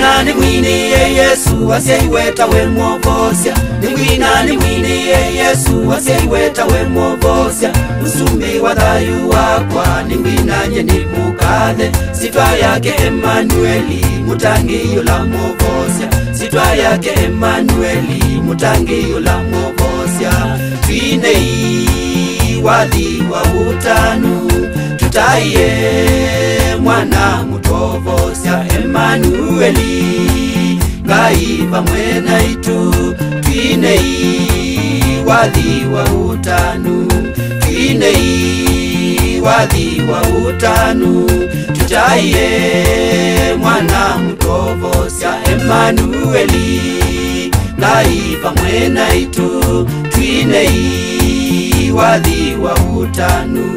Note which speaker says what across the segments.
Speaker 1: Ningwina ni mwini ye Yesu aseiweta we mwovosia. Ningwina ni mwini ye Yesu aseiweta we mwovosia. Usumbi wa thayu wakwa ningwina nye ni mukathe. Sitwa yake Emanueli mutangi yula mwovosia. Sitwa yake Emanueli mutangi yula mwovosia. Twinei wathi wa utanu tutaiye mwana mutovosia. Emanueli Ngai pamwe naitu. Twinei wathi wa utanu. Twinei wathi wa utanu tutaiye mwana mutovosia. Emanueli Ngai pamwe naitu. Twinei wathi wa utanu.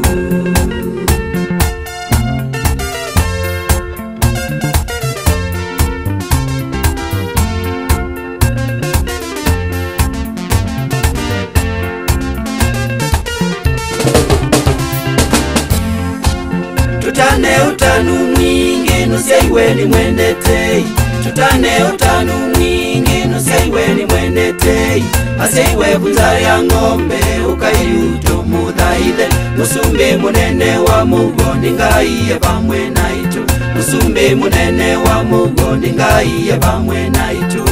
Speaker 1: Tutane utanu mwingi nuseiwe ni mwendetei. Tutane utanu mwingi nuseiwe ni mwendetei. Aseiwe bunza ya ngombe ukayuto mudhaide. Musumbi munene wa Mungu ningaiye pamwe naitu. Musumbi munene wa Mungu ningaiye pamwe naitu.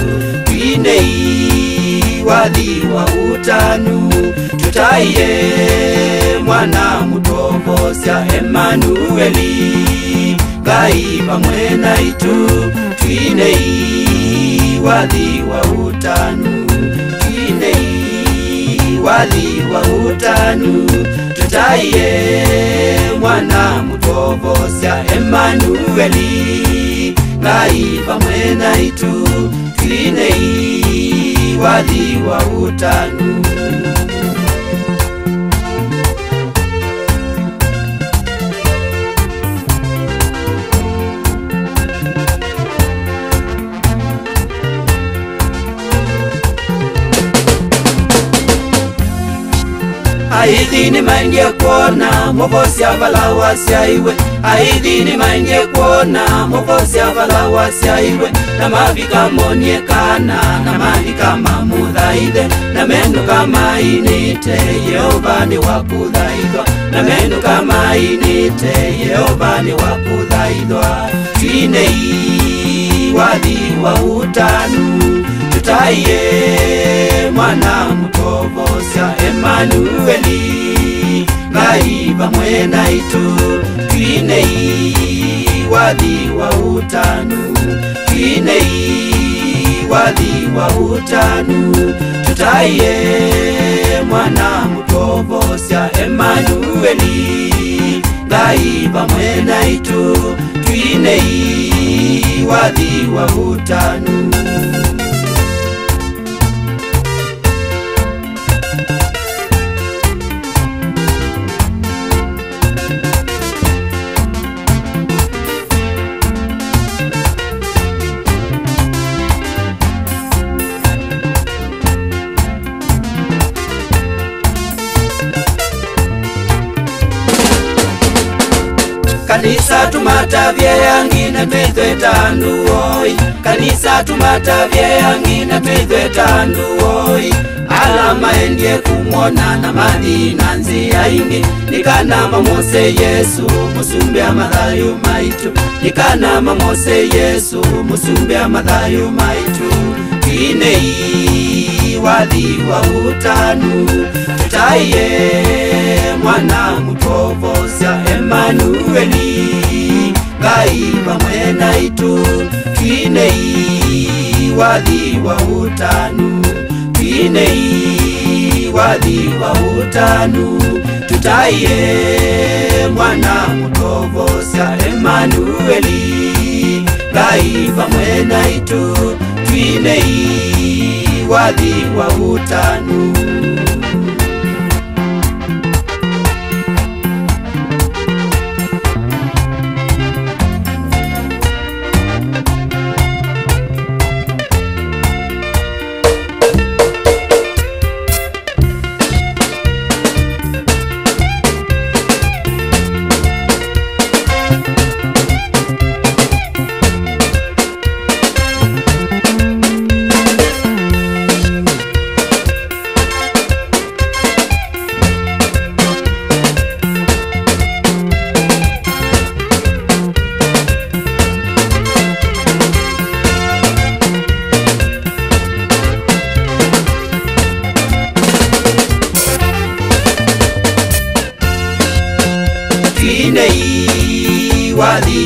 Speaker 1: Twinei wathi wa utanu tutaiye mwana mutovosia. Emanueli Ngai pamwe naitu. Twinei wathi wa utanu. Twinei wathi wa utanu tutaiye mwana mutovosia. Emanueli Ngai pamwe naitu. Twinei wathi wa utanu. Aidini mange kuona mwovosia valawa siaiwe. Aidini mange kuona mwovosia valawa siaiwe. Na mavika moniekana na mavika mamudhaide. Na menu kama inite Yehova ni wakudhaidwa. Na menu kama inite Yehova ni wakudhaidwa. Twinei wathi wa utanu tutaiye mwana mutovosia. Emanueli Ngai pamwe naitu. Twinei wathi wa utanu. Twinei wathi wa utanu tutaiye mwana mutovosia. Emanueli Ngai pamwe naitu. Twinei wathi wa utanu. Kanisa tumatavye yangina twithwe tanduoi. Kanisa tumatavye yangina twithwe tanduoi. Alama endie kumwona na madina nzia ingi. Nikanama Mose Yesu musumbi amathayu maitu. Nikanama Mose Yesu musumbi amathayu maitu. Twinei wathi wa utanu tutaiye mwana mutovosia. Emanueli Ngai pamwe naitu. Twinei wathi wa utanu. Twinei wathi wa utanu tutaiye mwana mutovosia. Emanueli Ngai pamwe naitu. Twinei wathi wa utanu.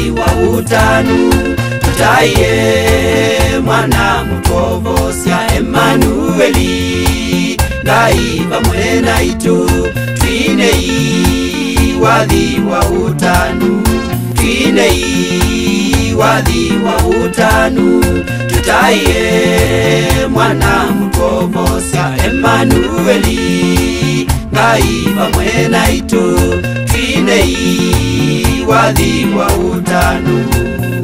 Speaker 1: wathi wa utanu tutaiye mwana mutovosya Emanueli ngai vamwe naitu twinei wathi wa utanu twinei wathi wa utanu tutaiye mwana mutovosya Emanueli ngai vamwe naitu twinei wathi wa utanu